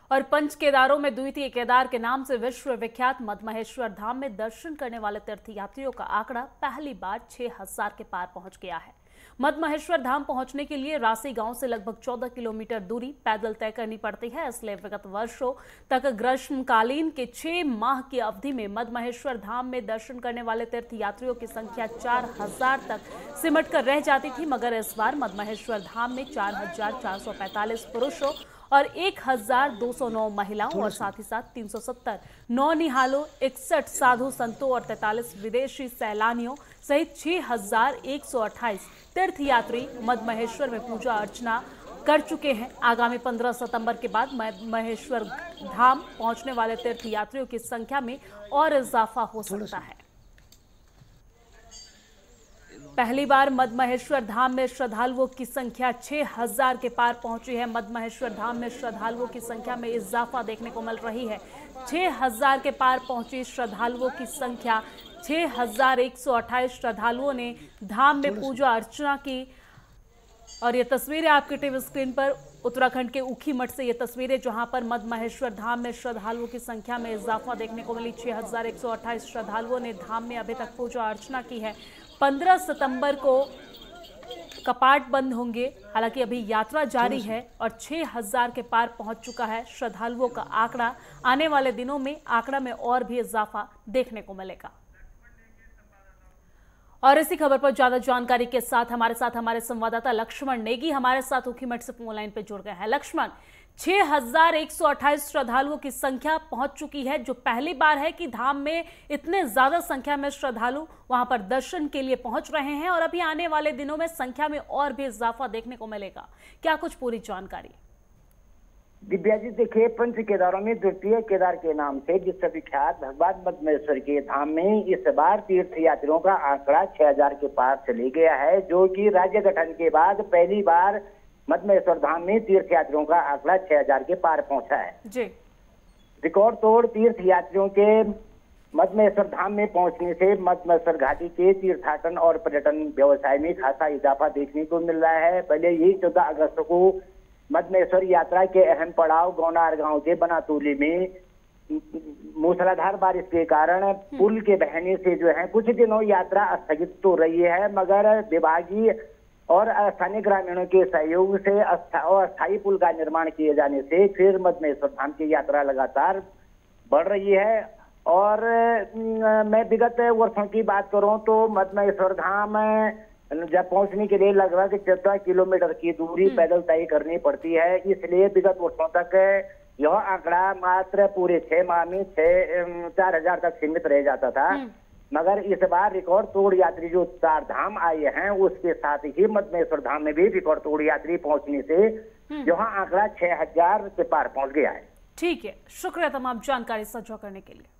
और पंच केदारों में द्वितीय केदार के नाम से विश्व विख्यात मद्महेश्वर धाम में दर्शन करने वाले तीर्थयात्रियों का आंकड़ा पहली बार 6000 के पार पहुंच गया है। मद्महेश्वर धाम पहुंचने के लिए रासी गांव से लगभग 14 किलोमीटर दूरी पैदल तय करनी पड़ती है। इसलिए विगत वर्षों तक ग्रीष्मकालीन के 6 माह की अवधि में मद्महेश्वर धाम में दर्शन करने वाले तीर्थयात्रियों की संख्या 4000 तक सिमट कर रह जाती थी, मगर इस बार मद्महेश्वर धाम में 4445 पुरुषों और 1209 महिलाओं और साथ ही साथ 370 नौनिहालों, 61 साधु संतों और 43 विदेशी सैलानियों सहित 6128 तीर्थयात्री मद्महेश्वर में पूजा अर्चना कर चुके हैं। आगामी 15 सितंबर के बाद मद्महेश्वर धाम पहुंचने वाले तीर्थयात्रियों की संख्या में और इजाफा हो सकता है। पहली बार मद्महेश्वर धाम में श्रद्धालुओं की संख्या 6000 के पार पहुंची है। मद्महेश्वर धाम में श्रद्धालुओं की संख्या में इजाफा देखने को मिल रही है। 6000 के पार पहुंची श्रद्धालुओं की संख्या, 6128 श्रद्धालुओं ने धाम में पूजा अर्चना की। और ये तस्वीरें आपके टीवी स्क्रीन पर उत्तराखंड के ऊखीमठ से ये तस्वीरें, जहां पर मद्महेश्वर धाम में श्रद्धालुओं की संख्या में इजाफा देखने को मिली। 6128 श्रद्धालुओं ने धाम में अभी तक पूजा अर्चना की है। 15 सितंबर को कपाट बंद होंगे। हालांकि अभी यात्रा जारी है और 6000 के पार पहुंच चुका है श्रद्धालुओं का आंकड़ा। आने वाले दिनों में आंकड़ा में और भी इजाफा देखने को मिलेगा। और इसी खबर पर ज्यादा जानकारी के साथ हमारे संवाददाता लक्ष्मण नेगी हमारे साथ ऊखीमठ से फोन लाइन पर जुड़ गए हैं। लक्ष्मण, 6128 श्रद्धालुओं की संख्या पहुंच चुकी है, जो पहली बार है कि धाम में इतने ज्यादा संख्या में श्रद्धालु वहां पर दर्शन के लिए पहुंच रहे हैं और अभी आने वाले दिनों में संख्या में और भी इजाफा देखने को मिलेगा। क्या कुछ पूरी जानकारी? दिव्या जी, देखिए, पंच केदारों में द्वितीय केदार के नाम से विश्वविख्यात भगवान मद्महेश्वर के धाम में इस बार तीर्थ यात्रियों का आंकड़ा 6000 के पार चले गया है, जो कि राज्य गठन के बाद पहली बार मद्महेश्वर धाम में तीर्थ यात्रियों का आंकड़ा 6000 के पार पहुंचा है जी। रिकॉर्ड तोड़ तीर्थ यात्रियों के मद्महेश्वर धाम में पहुंचने से मद्महेश्वर घाटी के तीर्थाटन और पर्यटन व्यवसाय में खासा इजाफा देखने को मिल रहा है। पहले ही 14 अगस्त को मद्महेश्वर यात्रा के अहम पड़ाव गौनार गांव के बनातोली में मूसलाधार बारिश के कारण पुल के बहने से जो है कुछ दिनों यात्रा स्थगित तो रही है, मगर विभागीय और स्थानीय ग्रामीणों के सहयोग से अस्थायी पुल का निर्माण किए जाने से फिर मद्महेश्वर धाम की यात्रा लगातार बढ़ रही है। और मैं विगत वर्षों की बात करूं तो मद्महेश्वर धाम जब पहुंचने के लिए लगभग 14 किलोमीटर की दूरी पैदल तय करनी पड़ती है। इसलिए विगत वर्षों तक यह आंकड़ा मात्र पूरे 6 माह में 4000 तक सीमित रह जाता था, मगर इस बार रिकॉर्ड तोड़ यात्री जो 4 धाम आए हैं उसके साथ ही मद्महेश्वर धाम में भी रिकॉर्ड तोड़ यात्री पहुंचने से यहाँ आंकड़ा 6000 के पार पहुंच गया है। ठीक है, शुक्रिया तमाम जानकारी साझा करने के लिए।